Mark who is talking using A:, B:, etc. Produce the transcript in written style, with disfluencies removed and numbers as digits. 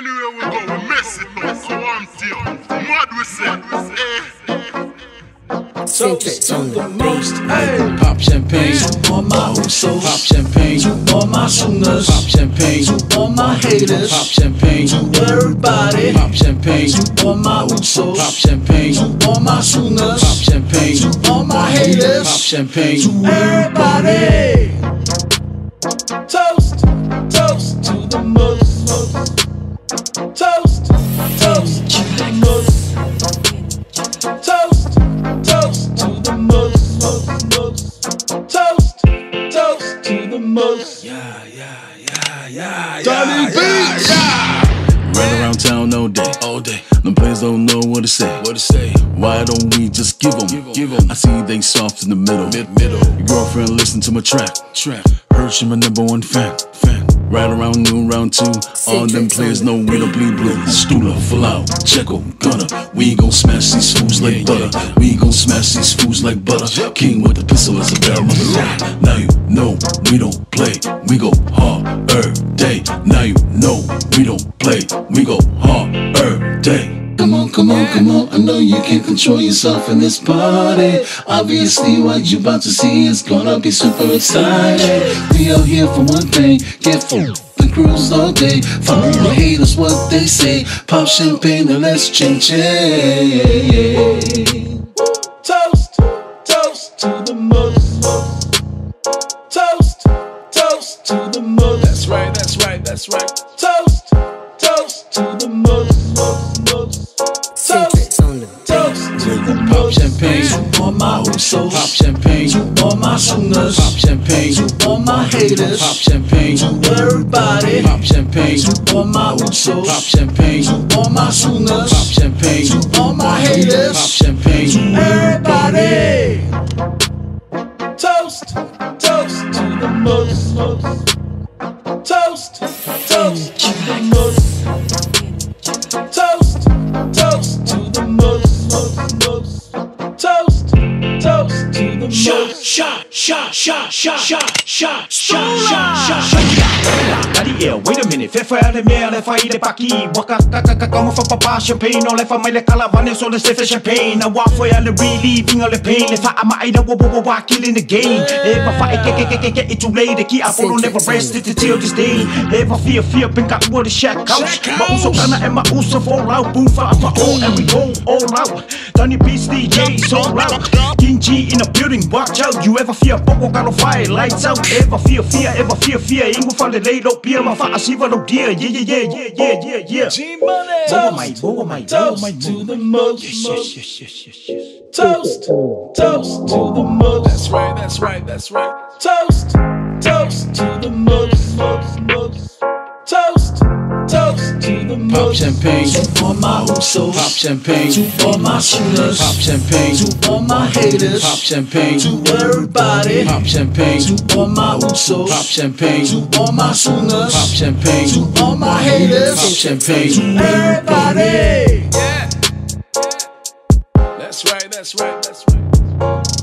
A: Anywhere we go, we mess it up. I want you. Mad we say.
B: Toast to the most.
C: Hey. Pop champagne
B: To all my usos.
C: Pop champagne
B: To all my sooners.
C: Pop champagne
B: To all my haters.
C: Pop champagne
B: To everybody.
C: Pop champagne
B: To all my usos.
C: Pop champagne
B: To all my sooners.
C: Pop champagne
B: To all my haters.
C: Pop champagne
B: To everybody. Toast, toast to the most. Toast, toast to the most. Toast, toast to the most. Toast, toast to the most.
C: Yeah.
B: DonnieBeatz.
C: Run around town all day. Them players don't know what to say. Why don't we just give them? I see they soft in the middle. Your girlfriend listen to my track. Heard she my #1 fan. Right around noon, round 2. All them players know we don't bleed blue. Stula, full out, Checo, gunner. We gon' smash these fools like butter. We gon' smash these fools like butter. King with the pistol as a barrel. Now you know we don't play. We go hard day. Now you know we don't play. We go hard day. Come on, I know you can't control yourself in this party. Obviously what you about to see is gonna be super exciting. We out here for one thing, get full and cruise all day. Follow the haters what they say. Pop champagne and let's change.
B: Toast, toast to the most. Toast, toast to the most.
C: That's right.
B: Toast, toast to the most. Toast, toast to the
C: Pop
B: most.
C: champagne
B: To all my usos.
C: Pop champagne
B: To all my sooners.
C: Pop champagne
B: To all my haters.
C: Pop champagne
B: To everybody.
C: Pop champagne
B: To all my usos.
C: Pop champagne
B: To all my sooners.
C: Pop champagne
B: To all my haters.
C: Pop champagne
B: To everybody. Toast, toast to the most. Toast, toast to the most. Toast, toast to the most. Toast, toast to the most.
D: Wait a minute, fair the mail if I eat a paki. Waka come for papa champagne, or if I make a calavane, so let's say champagne. I walk for you relieving all the pain. If I'm a killing the game. If I fight, get it too late. The key Apollo never rested until this day. If I fear, pink up with a shack couch. My Uso Ghana and my Uso fall out. Boom for all, and we go all out. DonnieBeatz DJ, so loud. King G in the building, watch out. You ever fear, Popo got on fire, lights out. Ever fear. Ain't for the late up here, my father, see what dear. Yeah.
B: G-Money. Toast to the most. Toast, toast to the most.
C: That's right.
B: Toast, toast to the most. Toast, toast to the most.
C: Pop champagne
B: To all my usos.
C: Pop champagne
B: To all my sooners.
C: Pop champagne
B: To all my haters.
C: Pop champagne
B: To everybody.
C: Pop champagne
B: To all my usos.
C: Pop champagne
B: To all my sooners.
C: Pop champagne
B: To all my haters.
C: Pop champagne
B: To everybody.
C: Yeah. That's right.